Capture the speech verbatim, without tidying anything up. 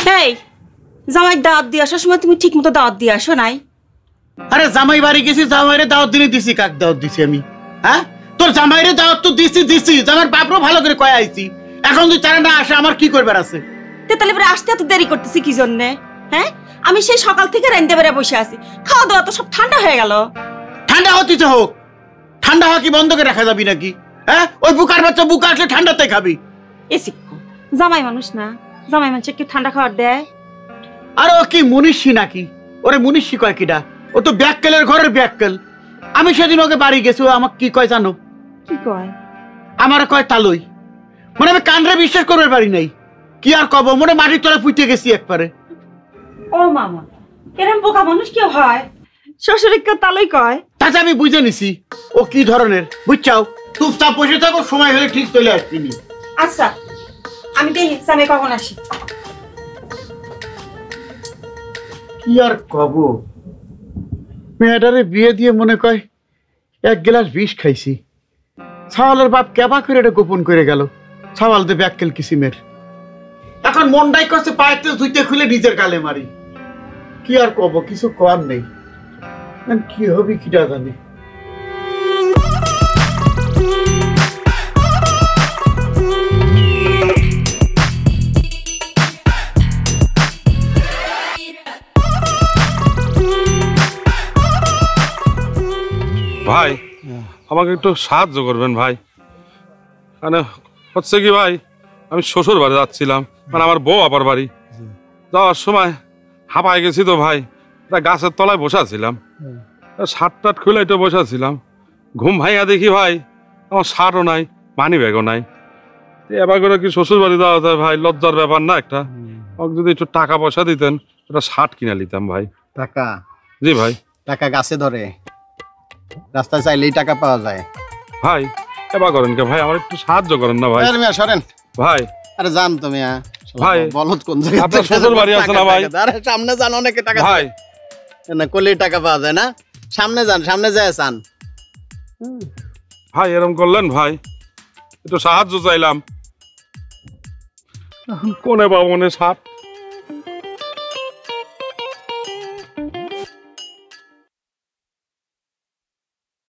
এই জামাই দাওয়াত দিয়ে আসার সময় তুমি ঠিক মতো দাওয়াত দিয়ে আসো নাই? আরে জামাই বাড়ি গেছি, জামাইরে দাওয়াত দিনে দিছি। কাক দাওয়াত দিছি আমি? হ্যাঁ, তোর জামাইরে দাওয়াত তো দিছি দিছি, জামাইর বাপরও ভালো করে কয়ে আইছি। এখন যদি তারা না আসে আমার কি করবার আছে? তাহলে পরে আসতে এত দেরি করতেছি কি জন্যে? হ্যাঁ, আমি সেই সকাল থেকে রাইন্দে বেড়ে বসে আছি, খাওয়া দাওয়া তো সব ঠান্ডা হয়ে গেল। ঠান্ডা হতে হোক, ঠান্ডা হওয়া কি বন্ধ করে রাখা যাবি নাকি? হ্যাঁ, ওই বুকার বাচ্চা বুকা আসলে ঠান্ডাতে খাবি। এসি জামাই মানুষ না, জামাই মানুষ কি ঠান্ডা খাবার দেয়? আর ও কি মনীষী নাকি? ওরে মনীষী কয় কিডা? ও তো ব্যাককেলের ঘরের ব্যাককেল। আমি সেদিন ওকে বাড়ি গেছি, ও আমাকে কি কয় জানো? কি কয়? আমার কয় তালই। মানে আমি কানরে বিশ্বাস করবার পারি নাই। কি আর কব, মনে মাটির তলায় পুঁতে গেছি একবারে। ও মামা, এরকম বোকা মানুষ কেউ হয়? শ্বশুরকে তালই কয়? তাতে আমি বুঝে নিছি ও কি ধরনের, বুঝছাও? চুপচাপ বসে থাকো, সময় হলে ঠিক চলে আসবি। আচ্ছা, আমি দেখি আমি কখন আসি। কি আর কব, মেয়েটারে বিয়ে দিয়ে মনে কয় এক গ্লাস বিষ খাইছি। ছাওয়ালের বাপ কেবা করে এটা গোপন করে গেল। ছাওয়াল দে ব্যাককেল কিসিমের। এখন মনটাই করছে পায়েতে ধুইতে খুলে নিজের গালে মারি। কি আর কব, কিছু করার নেই। কি হবে কিটা জানি। ভাই আমাকে একটু সাহায্য করবেন ভাই। মানে হচ্ছে কি ভাই, আমি শ্বশুর বাড়ি যাচ্ছিলাম, মানে আমার বউ আবার বাড়ি যাওয়ার সময় হাঁপায় গেছি তো ভাই, একটা গাছের তলায় বসাছিলাম, শার্ট টাট খুলে একটু বসাছিলাম। ঘুম ভাইয়া দেখি ভাই আমার শার্টও নাই, মানি ব্যাগও নাই। এবার করে কি শ্বশুর বাড়ি যাওয়া যায় ভাই? লজ্জার ব্যাপার না একটা? আমাকে যদি একটু টাকা পয়সা দিতেন, একটা শার্ট কিনে নিতাম ভাই। টাকা? জি ভাই। টাকা গাছে ধরে, রাস্তায় চাইলেই টাকা পাওয়া যায় ভাই। এবার করেন কে ভাই, আমার একটু সাহায্য করেন না ভাই। সরেন ভাই। আরে জান তুমি ভাই, বলত কোন জায়গায়? আপনার শ্বশুর বাড়ি আছে না ভাই? আরে সামনে যান, অনেকে টাকা ভাই না করলে টাকা পাওয়া যায় না। সামনে যান, সামনে যায় চান। ভাই এরকম করলেন ভাই, একটু সাহায্য চাইলাম। এখন কোনে পাবো না সাপ?